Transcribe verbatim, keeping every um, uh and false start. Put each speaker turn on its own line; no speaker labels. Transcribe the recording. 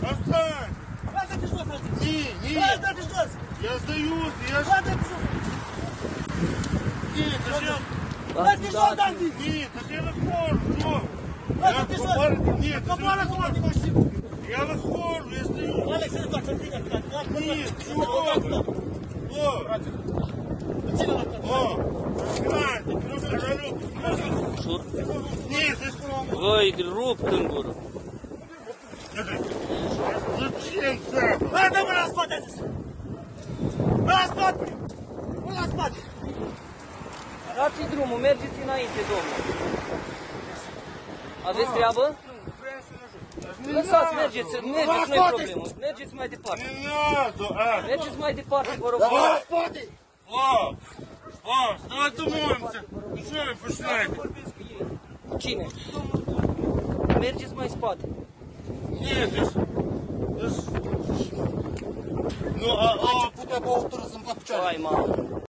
Остань!
Ладно, ты что, смотри?
Ні, ні!
Ладно, ты что?
Я здаюсь, я ж...
Ладно, ты что?
Ні, це ж я...
Ладно, ты что, Данди?
Ні, це ж я виходжу, що?
Ладно,
Я
ты что?
побар- Ні, це ж я
Попала
виходжу.
куда ты машину?
Я виходжу, я здаюсь.
Алекс, это так, смотри, как так. Так, вот
Ні,
так.
чого
Вот
ви?
так,
О,
вот сильно вот так.
о, гляньте, я говорю,
Що?
ні, це ж...
Vay ruptun guru.
Зачем це?
Ладно, мы распад здесь. Мы распад. Мы распад.
Dați drumul, mergeți înainte, domnule. Aveți treabă? Lăsați, mergeți, mergeți, nu-i problemă. Mergeți mai departe.
Не надо, а!
Mergeți mai departe, vă rog.
Давай, распады.
О, о, давай домовимося. Ну що ви починаєте?
Cine? Mergeți mai spate.
Ні, це ж... Це ж... Ну, а, а,
Putea băutură să-mi fac picioare.
Hai, mamă.